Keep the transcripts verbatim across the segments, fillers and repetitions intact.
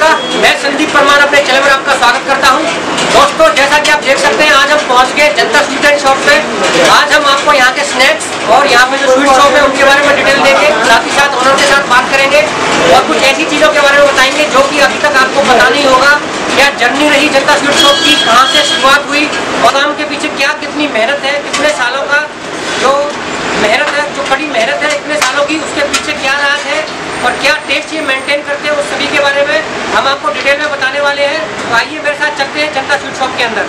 नमस्कार, मैं संदीप परमार अपने चैनल में आपका स्वागत करता हूं। दोस्तों, जैसा कि आप देख सकते हैं, आज हम पहुंच गए जनता स्वीट एंड शॉप पे। आज हम आपको यहाँ के स्नैक्स और यहाँ पे जो स्वीट शॉप है उनके बारे में डिटेल देंगे, साथ ही साथ ओनर के साथ बात करेंगे और कुछ ऐसी चीज़ों के बारे में बताएंगे जो कि अभी तक आपको पता नहीं होगा। क्या जर्नी रही जनता स्वीट शॉप की, कहाँ से शुरुआत हुई और काम के पीछे क्या कितनी मेहनत है, कितने सालों का जो मेहनत है, जो कड़ी मेहनत है इतने सालों की, उसके पीछे क्या राज है और क्या टेस्ट ये मेंटेन करते हैं, उस सभी के बारे में हम आपको डिटेल में बताने वाले हैं। तो आइए मेरे साथ चलते हैं जनता स्वीट शॉप के अंदर।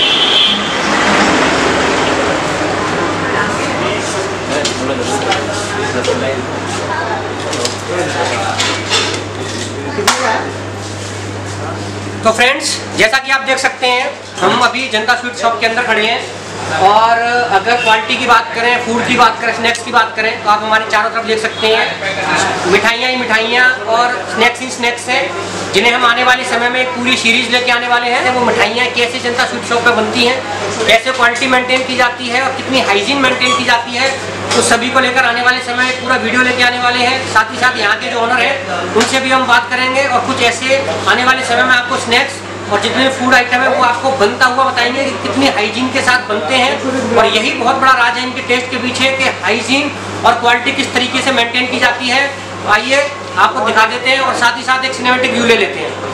तो फ्रेंड्स, जैसा कि आप देख सकते हैं, हम अभी जनता स्वीट शॉप के अंदर खड़े हैं और अगर क्वालिटी की बात करें, फूड की बात करें, स्नैक्स की बात करें तो आप हमारे चारों तरफ देख सकते हैं मिठाइयाँ ही मिठाइयाँ और स्नैक्स ही स्नैक्स हैं, जिन्हें हम आने वाले समय में एक पूरी सीरीज लेके आने वाले हैं। वो मिठाइयाँ कैसे जनता स्वीट शॉप पे बनती हैं, कैसे क्वालिटी मेंटेन की जाती है और कितनी हाइजीन मेंटेन की जाती है, तो सभी को लेकर आने वाले समय एक पूरा वीडियो लेके आने वाले हैं। साथ ही साथ यहाँ के जो ओनर हैं उनसे भी हम बात करेंगे और कुछ ऐसे आने वाले समय में आपको स्नैक्स और जितने फूड आइटम है वो आपको बनता हुआ बताएंगे कि कितनी हाइजीन के साथ बनते हैं। और यही बहुत बड़ा राज है इनके टेस्ट के पीछे कि हाइजीन और क्वालिटी किस तरीके से मेंटेन की जाती है। तो आइए आपको दिखा देते हैं और साथ ही साथ एक सिनेमैटिक व्यू ले लेते हैं।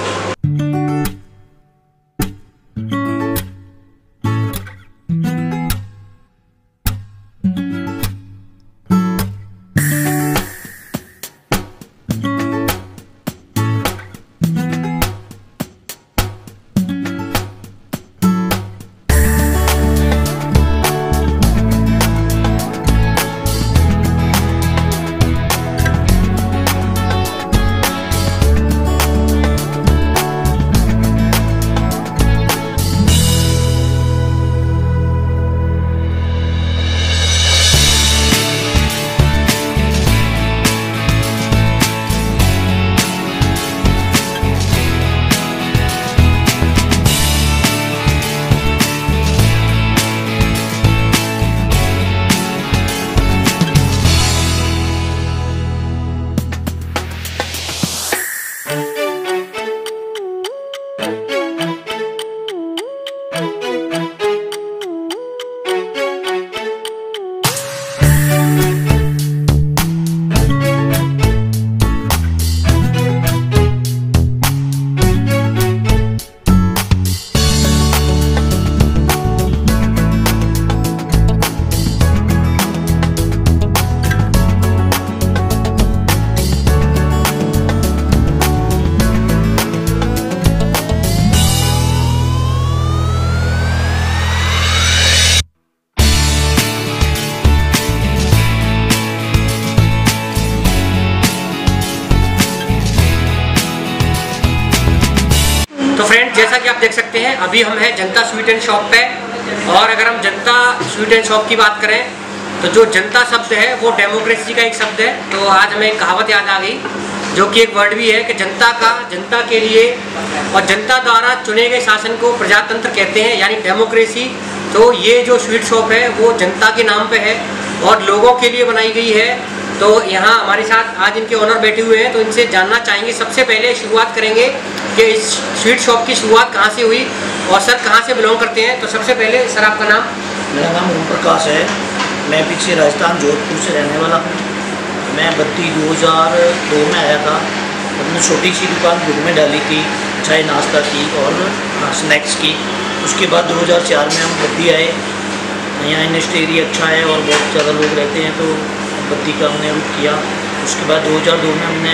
तो फ्रेंड, जैसा कि आप देख सकते हैं, अभी हम हैं जनता स्वीट एंड शॉप पे। और अगर हम जनता स्वीट एंड शॉप की बात करें तो जो जनता शब्द है वो डेमोक्रेसी का एक शब्द है। तो आज हमें एक कहावत याद आ गई जो कि एक वर्ड भी है कि जनता का, जनता के लिए और जनता द्वारा चुने गए शासन को प्रजातंत्र कहते हैं, यानी डेमोक्रेसी। तो ये जो स्वीट शॉप है वो जनता के नाम पे है और लोगों के लिए बनाई गई है। तो यहाँ हमारे साथ आज इनके ओनर बैठे हुए हैं, तो इनसे जानना चाहेंगे। सबसे पहले शुरुआत करेंगे कि इस स्वीट शॉप की शुरुआत कहाँ से हुई और सर कहाँ से बिलोंग करते हैं। तो सबसे पहले सर, आपका नाम? मेरा नाम ओम प्रकाश है। मैं पीछे राजस्थान जोधपुर से रहने वाला हूँ। मैं बत्ती दो हज़ार दो में आया था। अपनी छोटी सी दुकान खुद में डाली थी, चाय नाश्ता की और स्नैक्स की। उसके बाद दो हज़ार चार में हम बत्ती आए। यहाँ इंडस्ट्री एरिया अच्छा है और बहुत ज़्यादा लोग रहते हैं, तो बत्ती का हमने रुख किया। उसके बाद दो हज़ार दो में हमने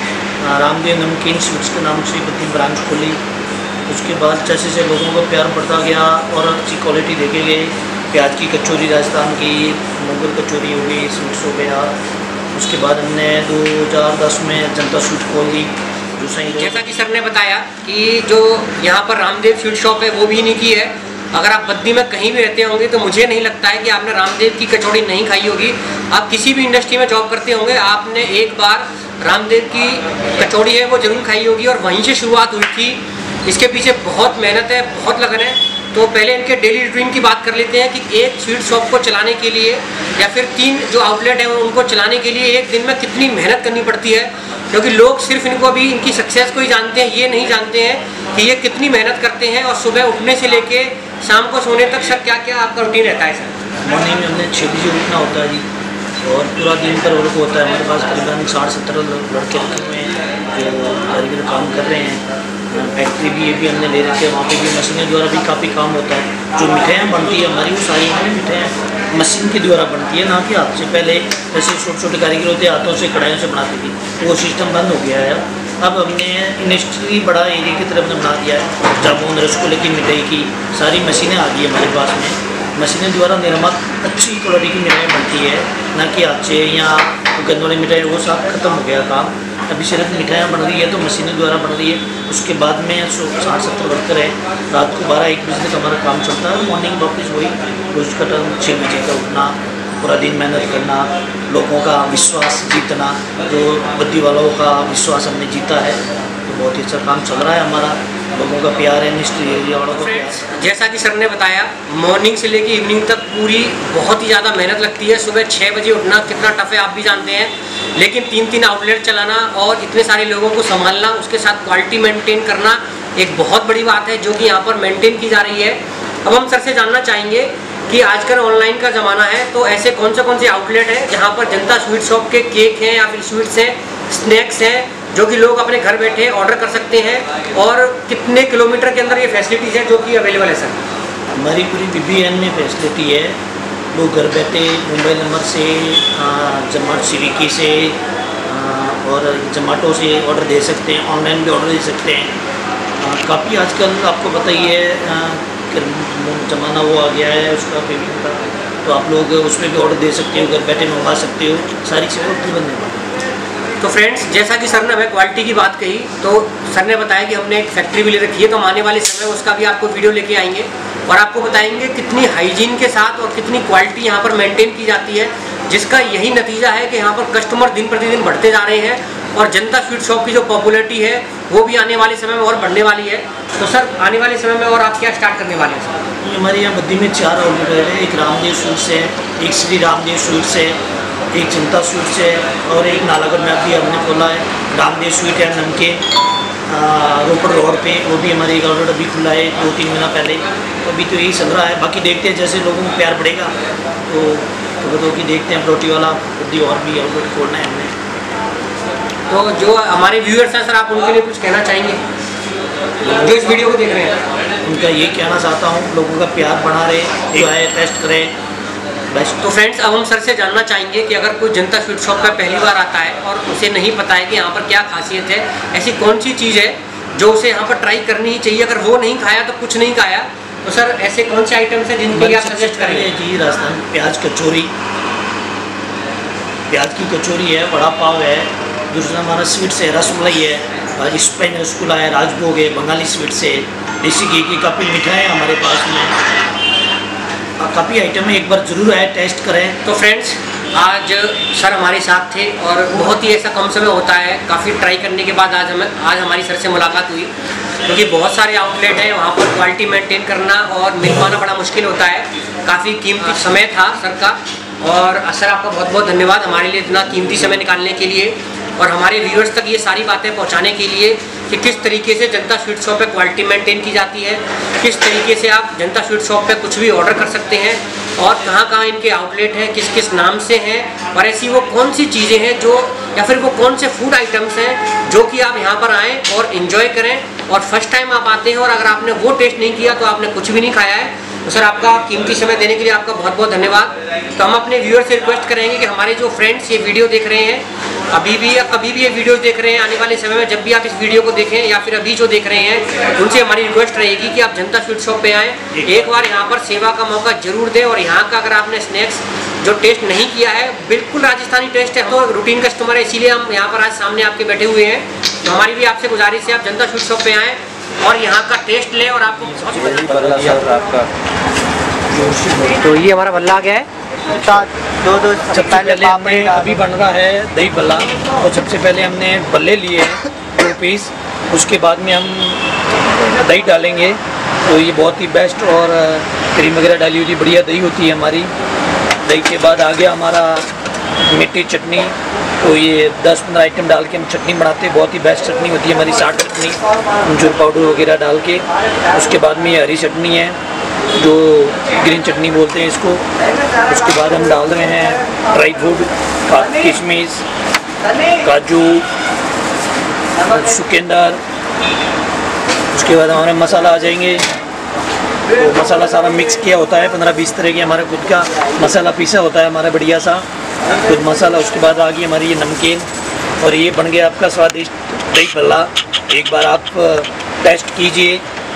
रामदेव नमकीन स्वीट्स के नाम से बत्ती ब्रांच खोली। उसके बाद जैसे से लोगों को प्यार बढ़ता गया और अच्छी क्वालिटी देखे गए। प्याज की कचौरी राजस्थान की, मुगल कचौरी हो गई, स्वीट्स हो गया। उसके बाद हमने दो हज़ार दस में जनता स्वीट खोल दी। जो सही, जैसा कि सर ने बताया कि जो यहाँ पर रामदेव स्वीट शॉप है वो भी इन्हीं की है। अगर आप बद्दी में कहीं भी रहते होंगे तो मुझे नहीं लगता है कि आपने रामदेव की कचौड़ी नहीं खाई होगी। आप किसी भी इंडस्ट्री में जॉब करते होंगे, आपने एक बार रामदेव की कचौड़ी है वो जरूर खाई होगी और वहीं से शुरुआत हुई थी। इसके पीछे बहुत मेहनत है, बहुत लगन है। तो पहले इनके डेली रूटीन की बात कर लेते हैं कि एक स्वीट शॉप को चलाने के लिए या फिर तीन जो आउटलेट हैं उनको चलाने के लिए एक दिन में कितनी मेहनत करनी पड़ती है। क्योंकि लोग सिर्फ इनको अभी इनकी सक्सेस को ही जानते हैं, ये नहीं जानते हैं कि ये कितनी मेहनत करते हैं और सुबह उठने से लेके शाम को सोने तक सर क्या क्या आपका रूटीन रहता है सर? मॉर्निंग में हमने छः बजे उठना होता है जी, और पूरा दिन पर वर्क होता है। हमारे पास करीबन साठ सत्तर लड़के रखे हुए हैं जो कारीगर काम कर रहे हैं। फैक्ट्री भी ये भी हमने ले रखी है, वहाँ पे भी मशीनों द्वारा भी काफ़ी काम होता है। जो मिठाइयाँ बनती है हमारी, वो सारी हमारी मिठाइयाँ मशीन के द्वारा बनती है, ना कि हाथ से। पहले जैसे छोटे छोटे कारीगर होते हाथों से कढ़ाइयों से बनाती थी, वो सिस्टम बंद हो गया है। अब हमने इंडस्ट्री बड़ा एरिया की तरफ बना दिया है। जामुन रसगुल्ले की मिठाई की सारी मशीनें आ गई हमारे पास में। मशीनें द्वारा निर्मित अच्छी क्वालिटी की मिठाई बनती है, ना कि हाथ से या गंद वाली मिठाई, वो सब खत्म हो गया काम। अभी सिर्फ मिठाइयाँ बन रही है तो मशीनें द्वारा बन रही है। उसके बाद में साठ सत्तर वर्कर है, रात को बारह एक बजे तक हमारा काम चलता है। मॉर्निंग वापस वही रोज़ का टाइम छः बजे का उठना, पूरा दिन मेहनत करना, लोगों का विश्वास जीतना। जो बद्दी वालों का विश्वास हमने जीता है, तो बहुत ही अच्छा काम चल रहा है हमारा। लोगों का प्यार है, इंडस्ट्री एरिया वालों का प्यार। जैसा कि सर ने बताया, मॉर्निंग से लेके इवनिंग तक पूरी बहुत ही ज़्यादा मेहनत लगती है। सुबह छः बजे उठना कितना टफ है आप भी जानते हैं, लेकिन तीन तीन आउटलेट चलाना और इतने सारे लोगों को संभालना, उसके साथ क्वालिटी मेंटेन करना एक बहुत बड़ी बात है, जो कि यहाँ पर मेंटेन की जा रही है। अब हम सर से जानना चाहेंगे कि आजकल ऑनलाइन का ज़माना है, तो ऐसे कौन से कौन से आउटलेट हैं जहाँ पर जनता स्वीट शॉप के केक हैं या फिर स्वीट्स हैं, स्नैक्स हैं, जो कि लोग अपने घर बैठे ऑर्डर कर सकते हैं, और कितने किलोमीटर के अंदर ये फैसिलिटीज़ है जो कि अवेलेबल है सर? हमारी पूरी बी बी एन में फैसिलिटी है। लोग घर बैठे मोबाइल नंबर से, जोमेटो स्विगी से और जोमेटो से ऑर्डर दे सकते हैं, ऑनलाइन भी ऑर्डर दे सकते हैं। काफ़ी आजकल आपको बताइए ज़माना वो आ गया है उसका पेमेंट का, तो आप लोग उसमें भी ऑर्डर दे सकते हो, घर बैठे मंगवा सकते हो, सारी चीज़ें उपलब्ध हैं। तो फ्रेंड्स, जैसा कि सर ने हमें क्वालिटी की बात कही, तो सर ने बताया कि हमने एक फैक्ट्री भी ले रखी है, तो हम आने वाले समय में उसका भी आपको वीडियो लेके आएंगे और आपको बताएंगे कितनी हाइजीन के साथ और कितनी क्वालिटी यहाँ पर मेंटेन की जाती है, जिसका यही नतीजा है कि यहाँ पर कस्टमर दिन प्रतिदिन बढ़ते जा रहे हैं और जनता स्वीट शॉप की जो पॉपुलैरिटी है वो भी आने वाले समय में और बढ़ने वाली है। तो सर, आने वाले समय में और आप क्या स्टार्ट करने वाले हैं सर? हमारे यहाँ बद्दी में चार आउटलेट है। एक रामदेव स्वीट्स है, एक श्री रामदेव स्वीट्स है, एक जनता स्वीट्स है, और एक नालागढ़ में अभी हमने खोला है रामदेव स्वीट है नमकीन, रोपड़ रोड पे, वो भी हमारे एक आउटलेट अभी खुला है दो तीन महीना पहले। तो अभी तो यही चल रहा है, बाकी देखते हैं जैसे लोगों को प्यार बढ़ेगा तो तो कि देखते हैं रोटी वाला बद्दी और भी आउटलेट खोलना है हमने। तो जो हमारे व्यूअर्स हैं सर, आप उनके लिए कुछ कहना चाहेंगे जो इस वीडियो को देख रहे हैं? उनका ये कहना चाहता हूँ, लोगों का प्यार बना रहे, जो है टेस्ट करें बेस्ट। तो फ्रेंड्स, अब हम सर से जानना चाहेंगे कि अगर कोई जनता स्वीट शॉप पर पहली बार आता है और उसे नहीं पता है कि यहाँ पर क्या खासियत है, ऐसी कौन सी चीज़ है जो उसे यहाँ पर ट्राई करनी ही चाहिए, अगर वो नहीं खाया तो कुछ नहीं खाया, तो सर ऐसे कौन से आइटम्स हैं जिनके लिए आप सजेस्ट करेंगे? जी, राजस्थान प्याज कचौरी, प्याज की कचौरी है, बड़ा पाव है। दूसरा हमारा स्वीट्स है, रसमलाई है, स्पेन रसगुल्ला है, राजभोग है, बंगाली स्वीट्स है, देसी घी की काफ़ी मिठाई है हमारे पास में, काफ़ी आइटम है। एक बार जरूर आए, टेस्ट करें। तो फ्रेंड्स, आज सर हमारे साथ थे और बहुत ही ऐसा कम समय होता है, काफ़ी ट्राई करने के बाद आज हमें आज हमारी सर से मुलाकात हुई, क्योंकि बहुत सारे आउटलेट हैं, वहाँ पर क्वालिटी मेंटेन करना और मिल पाना बड़ा मुश्किल होता है। काफ़ी कीमती समय था सर का, और सर आपका बहुत बहुत धन्यवाद हमारे लिए इतना कीमती समय निकालने के लिए और हमारे व्यूअर्स तक ये सारी बातें पहुंचाने के लिए कि किस तरीके से जनता स्वीट शॉप पे क्वालिटी मेंटेन की जाती है, किस तरीके से आप जनता स्वीट शॉप पे कुछ भी ऑर्डर कर सकते हैं और कहाँ कहाँ इनके आउटलेट हैं, किस किस नाम से हैं, और ऐसी वो कौन सी चीज़ें हैं जो, या फिर वो कौन से फूड आइटम्स हैं जो कि आप यहाँ पर आएँ और इन्जॉय करें। और फर्स्ट टाइम आप आते हैं और अगर आपने वो टेस्ट नहीं किया तो आपने कुछ भी नहीं खाया है। तो सर, आपका कीमती समय देने के लिए आपका बहुत बहुत धन्यवाद। तो हम अपने व्यूअर से रिक्वेस्ट करेंगे कि हमारे जो फ्रेंड्स ये वीडियो देख रहे हैं, अभी भी या कभी भी ये वीडियो देख रहे हैं, आने वाले समय में जब भी आप इस वीडियो को देखें या फिर अभी जो देख रहे हैं, उनसे हमारी रिक्वेस्ट रहेगी कि आप जनता स्वीट शॉप पे आएँ, एक बार यहाँ पर सेवा का मौका जरूर दें। और यहाँ का अगर आपने स्नैक्स जो टेस्ट नहीं किया है, बिल्कुल राजस्थानी टेस्ट है, हम तो रूटीन कस्टमर है, इसीलिए हम यहाँ पर आज सामने आपके बैठे हुए हैं। तो हमारी भी आपसे गुजारिश है, आप जनता स्वीट शॉप पे आएँ और यहाँ का टेस्ट लें और आपको बहुत। तो ये हमारा बल्ला आ गया है, दो दो सबसे पहले हमने अभी बन रहा है दही बल्ला, और सबसे पहले हमने बल्ले लिए हैं दो पीस, उसके बाद में हम दही डालेंगे। तो ये बहुत ही बेस्ट और क्रीम वगैरह डाली हुई बढ़िया दही होती है हमारी। दही के बाद आ गया हमारा मीठी चटनी, तो ये दस पंद्रह आइटम डाल के हम चटनी बनाते हैं। बहुत ही बेस्ट चटनी होती है हमारी, साठ चटनी, अमचूर पाउडर वगैरह डाल के। उसके बाद में ये हरी चटनी है जो ग्रीन चटनी बोलते हैं इसको। उसके बाद हम डाल रहे हैं ड्राई फ्रूट, किशमिश, काजू, चुकंदर। उसके बाद हमारे मसाला आ जाएंगे। तो मसाला सारा मिक्स किया होता है, पंद्रह बीस तरह के हमारा खुद का मसाला पीसा होता है हमारा बढ़िया सा खुद मसाला। उसके बाद आ गई हमारी ये नमकीन और ये बन गया आपका स्वादिष्ट दही भल्ला। एक बार आप टेस्ट कीजिए।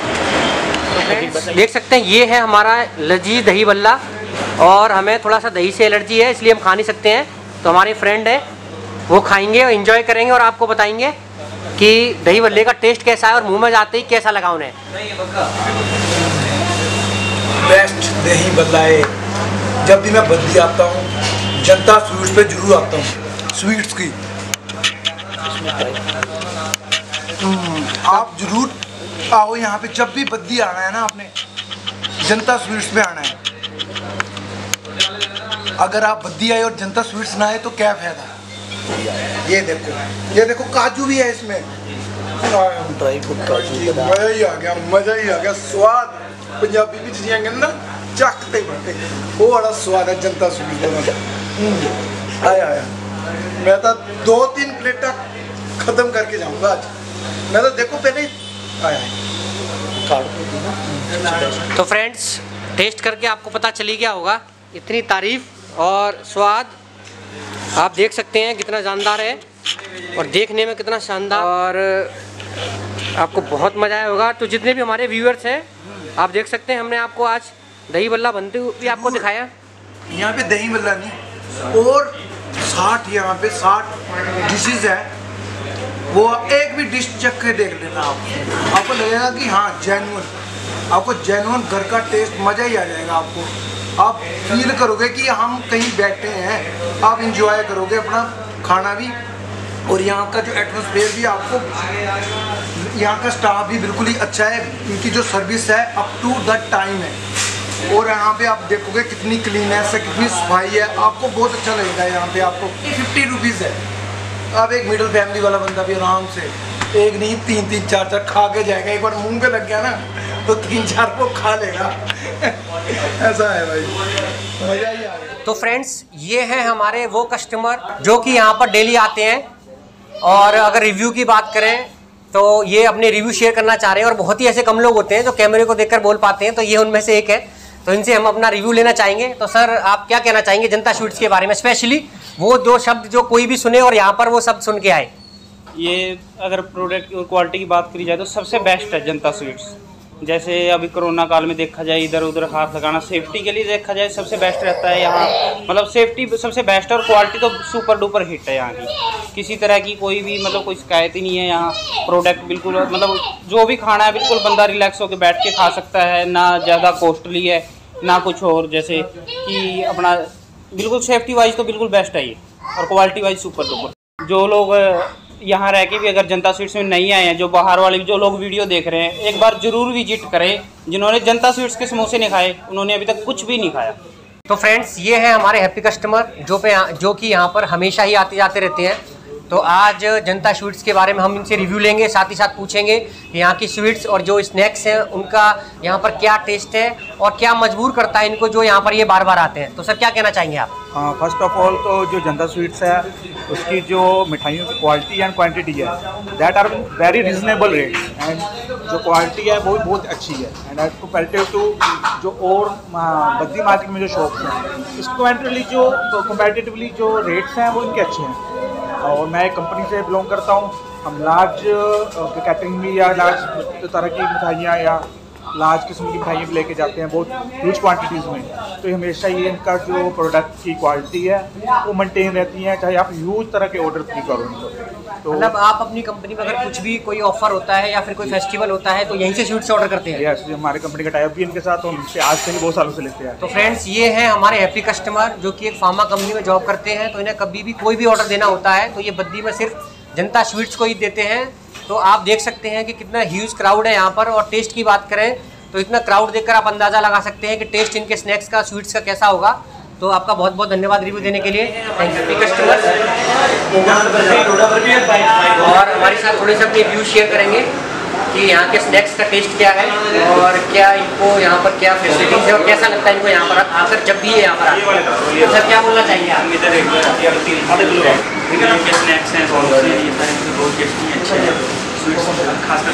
देख सकते हैं ये है हमारा लजीज दही भल्ला और हमें थोड़ा सा दही से एलर्जी है इसलिए हम खा नहीं सकते हैं। तो हमारे फ्रेंड है वो खाएंगे और एंजॉय करेंगे और आपको बताएंगे कि दही भल्ले का टेस्ट कैसा है और मुंह में जाते ही कैसा लगा उन्हें। बेस्ट दही भल्ला है। जब भी मैं बद्दी आता हूँ जनता स्वीट्स पे जरूर आता हूँ, स्वीट्स की आप जरूर आओ यहाँ पे। जब भी बद्दी आना है ना आपने जनता स्वीट्स पे आना है। अगर आप बद्दी आए और जनता स्वीट्स ना आए तो क्या फायदा। ये देखो, ये देखो काजू भी है इसमें, ड्राई फ्रूट काजू, मजा ही आ गया, मजा ही आ गया। स्वाद पंजाबी भी जियाँगे ना चखते बनते वो बड़ा स्वाद है जनता स्वीट्स का। आया आया मैं तो दो तीन प्लेटा खत्म करके जाऊंगा आज। मैं तो देखो पहले आया। तो फ्रेंड्स टेस्ट करके आपको पता चली गया होगा, इतनी तारीफ और स्वाद आप देख सकते हैं कितना शानदार है और देखने में कितना शानदार, और आपको बहुत मज़ा आया होगा। तो जितने भी हमारे व्यूअर्स हैं आप देख सकते हैं हमने आपको आज दही भल्ला बनते हुए भी आपको दिखाया। यहाँ पे दही भल्ला नहीं और साठ यहाँ पे साठ डिशेज है, वो एक भी डिश चख के देख लेना आप, आपको लगेगा कि हाँ जेन्युइन, आपको जेन्युइन घर का टेस्ट मज़ा ही आ जाएगा। आपको आप फील करोगे कि हम कहीं बैठे हैं, आप इंजॉय करोगे अपना खाना भी। और यहाँ का जो एटमॉस्फेयर भी आपको, यहाँ का स्टाफ भी बिल्कुल ही अच्छा है, इनकी जो सर्विस है अप टू द टाइम है। और यहाँ पे आप देखोगे कितनी क्लीननेस है, कितनी सफाई है, आपको बहुत अच्छा लगेगा। यहाँ पे आपको फिफ्टी रुपीज़ है, अब एक मिडिल फैमिली वाला बंदा भी आराम से एक नहीं तीन तीन चार चार खा के जाएगा। एक बार मुंह पे लग गया ना तो तीन चार को खा लेगा। ऐसा है भाई, मज़ा ही आ गया। तो फ्रेंड्स ये हैं हमारे वो कस्टमर जो कि यहाँ पर डेली आते हैं, और अगर रिव्यू की बात करें तो ये अपने रिव्यू शेयर करना चाह रहे हैं। और बहुत ही ऐसे कम लोग होते हैं जो कैमरे को देखकर बोल पाते हैं, तो ये उनमें से एक है। तो इनसे हम अपना रिव्यू लेना चाहेंगे। तो सर आप क्या कहना चाहेंगे जनता स्वीट्स के बारे में, स्पेशली वो दो शब्द जो कोई भी सुने और यहाँ पर वो शब्द सुन के आए। ये अगर प्रोडक्ट और क्वालिटी की बात करी जाए तो सबसे बेस्ट है जनता स्वीट्स। जैसे अभी कोरोना काल में देखा जाए, इधर उधर हाथ लगाना, सेफ्टी के लिए देखा जाए सबसे बेस्ट रहता है यहाँ। मतलब सेफ्टी सबसे बेस्ट है और क्वालिटी तो सुपर डुपर हिट है यहाँ की। किसी तरह की कोई भी मतलब कोई शिकायत ही नहीं है यहाँ। प्रोडक्ट बिल्कुल मतलब जो भी खाना है बिल्कुल बंदा रिलैक्स होकर बैठ के खा सकता है, ना ज़्यादा कॉस्टली है ना कुछ और। जैसे कि अपना बिल्कुल सेफ्टी वाइज तो बिल्कुल बेस्ट है ये, और क्वालिटी वाइज सुपर डुपर। जो लोग यहाँ रह के भी अगर जनता स्वीट्स में नहीं आए हैं, जो बाहर वाले जो लोग वीडियो देख रहे हैं, एक बार जरूर विजिट करें। जिन्होंने जनता स्वीट्स के समोसे नहीं खाए उन्होंने अभी तक कुछ भी नहीं खाया। तो फ्रेंड्स ये है हमारे हैप्पी कस्टमर जो पे जो कि यहाँ पर हमेशा ही आते जाते रहते हैं। तो आज जनता स्वीट्स के बारे में हम इनसे रिव्यू लेंगे, साथ ही साथ पूछेंगे कि यहाँ की स्वीट्स और जो स्नैक्स हैं उनका यहाँ पर क्या टेस्ट है और क्या मजबूर करता है इनको जो यहाँ पर ये बार बार आते हैं। तो सर क्या कहना चाहेंगे आप? फर्स्ट ऑफ ऑल तो जो जनता स्वीट्स है उसकी जो मिठाइयों की क्वालिटी एंड क्वांटिटी है that are very reasonable rate, and जो क्वालिटी है वो बहुत अच्छी है। एंड एज कंपेरेटिव टू जो और बद्दी मार्केट में जो शॉप्स हैं, इस क्वांटिटी जो कंपेरेटिवली जो रेट्स हैं वो इनके अच्छे हैं। और मैं एक कंपनी से बिलोंग करता हूँ। हम लार्ज कैटरिंग में या लार्ज तरह की मिठाइयाँ या लार्ज किस्म की मिठाइयाँ भी लेके जाते हैं बहुत ह्यूज क्वांटिटीज़ में। तो हमेशा ये इनका जो प्रोडक्ट की क्वालिटी है वो मेंटेन रहती है, चाहे आप ह्यूज तरह के ऑर्डर भी करो। तो मतलब आप अपनी कंपनी में अगर कुछ भी कोई ऑफर होता है या फिर कोई फेस्टिवल होता है तो यहीं से स्वीट्स ऑर्डर करते हैं? यस, हमारे कंपनी का टाइप भी इनके साथ, तो हमसे आज से ही बहुत सालों से लेते हैं। तो फ्रेंड्स ये हैं हमारे हैप्पी कस्टमर जो कि एक फार्मा कंपनी में जॉब करते हैं। तो इन्हें कभी भी कोई भी ऑर्डर देना होता है तो ये बद्दी में सिर्फ जनता स्वीट्स को ही देते हैं। तो आप देख सकते हैं कि कितना ह्यूज क्राउड है यहाँ पर। और टेस्ट की बात करें तो इतना क्राउड देखकर आप अंदाज़ा लगा सकते हैं कि टेस्ट इनके स्नैक्स का, स्वीट्स का कैसा होगा। तो आपका बहुत बहुत धन्यवाद रिव्यू देने के लिए, थैंक यू कस्टमर्स। और हमारे साथ थोड़े से अपने व्यू शेयर करेंगे कि यहाँ के स्नैक्स का टेस्ट क्या है और क्या इनको यहाँ पर क्या फैसिलिटीज़ है और कैसा लगता है इनको यहाँ पर आकर जब भी ये यहाँ पर आते हैं। सर क्या बोलना चाहिए आप? स्नैक्स हैं बहुत टेस्टी अच्छे हैं, खासकर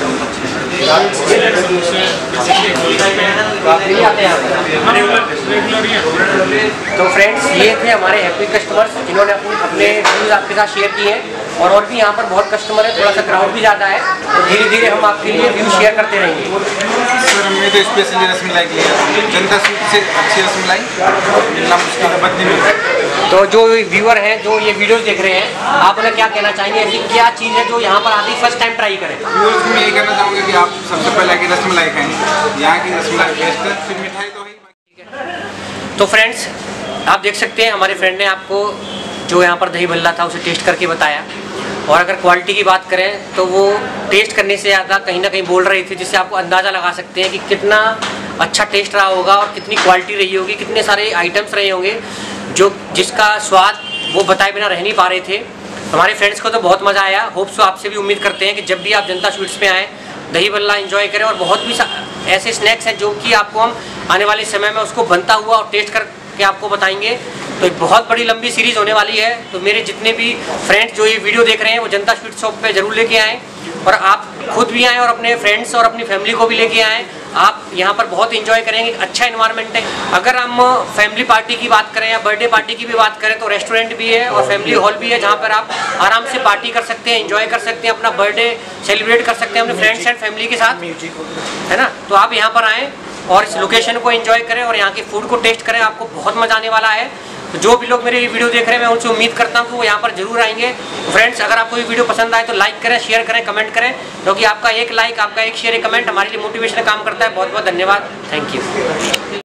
तो फ्रेंड्स ये थे हमारे हैप्पी कस्टमर्स जिन्होंने अपने अपने व्यूज़ आपके साथ शेयर किए हैं। और और भी यहाँ पर बहुत कस्टमर है, थोड़ा सा क्राउड भी ज़्यादा है, तो धीरे धीरे हम आपके लिए व्यू शेयर करते रहेंगे। सर हमने तो स्पेशली रसमलाई की है, जनता स्वीट से अच्छी रसमलाई मिलना मुश्किल है, बदली मिल। तो जो व्यूअर हैं जो ये वीडियोस देख रहे हैं, आप उन्हें क्या कहना चाहेंगे, ऐसी क्या चीज़ है जो यहाँ पर आती है फर्स्ट टाइम ट्राई करें? व्यूअर्स को मैं यही कहना चाहूँगा कि आप सबसे पहले आके रसमलाई खाएँ, यहाँ की रसमलाई बेस्ट है, फिर मिठाई तो है। तो फ्रेंड्स आप देख सकते हैं हमारे फ्रेंड ने आपको जो यहाँ पर दही भल्ला था उसे टेस्ट करके बताया। और अगर क्वालिटी की बात करें तो वो टेस्ट करने से ज़्यादा कहीं ना कहीं बोल रही थी, जिससे आपको अंदाज़ा लगा सकते हैं कि कितना अच्छा टेस्ट रहा होगा और कितनी क्वालिटी रही होगी, कितने सारे आइटम्स रहे होंगे जो जिसका स्वाद वो बताए बिना रह नहीं पा रहे थे। हमारे फ्रेंड्स को तो बहुत मज़ा आया। होप सो आपसे भी उम्मीद करते हैं कि जब भी आप जनता स्वीट्स में आएँ दही भल्ला एंजॉय करें। और बहुत भी ऐसे स्नैक्स हैं जो कि आपको हम आने वाले समय में उसको बनता हुआ और टेस्ट करके आपको बताएंगे। तो एक बहुत बड़ी लंबी सीरीज़ होने वाली है, तो मेरे जितने भी फ्रेंड्स जो ये वीडियो देख रहे हैं वो जनता स्वीट शॉप पे ज़रूर लेके आएँ और आप खुद भी आएँ और अपने फ्रेंड्स और अपनी फैमिली को भी लेके आएँ। आप यहाँ पर बहुत एंजॉय करेंगे, अच्छा इन्वायरमेंट है। अगर हम फैमिली पार्टी की बात करें या बर्थडे पार्टी की भी बात करें तो रेस्टोरेंट भी है और फैमिली हॉल भी है, जहाँ पर आप आराम से पार्टी कर सकते हैं, एंजॉय कर सकते हैं, अपना बर्थडे सेलिब्रेट कर सकते हैं अपने फ्रेंड्स एंड फैमिली के साथ, है ना। तो आप यहाँ पर आएँ और इस लोकेशन को एंजॉय करें और यहाँ के फूड को टेस्ट करें, आपको बहुत मज़ा आने वाला है। तो जो भी लोग मेरे ये वीडियो देख रहे हैं मैं उनसे उम्मीद करता हूँ कि वो यहाँ पर जरूर आएंगे। तो फ्रेंड्स अगर आपको ये वीडियो पसंद आए तो लाइक करें, शेयर करें, कमेंट करें, क्योंकि आपका एक लाइक, आपका एक शेयर, एक कमेंट हमारे लिए मोटिवेशन काम करता है। बहुत बहुत धन्यवाद, थैंक यू।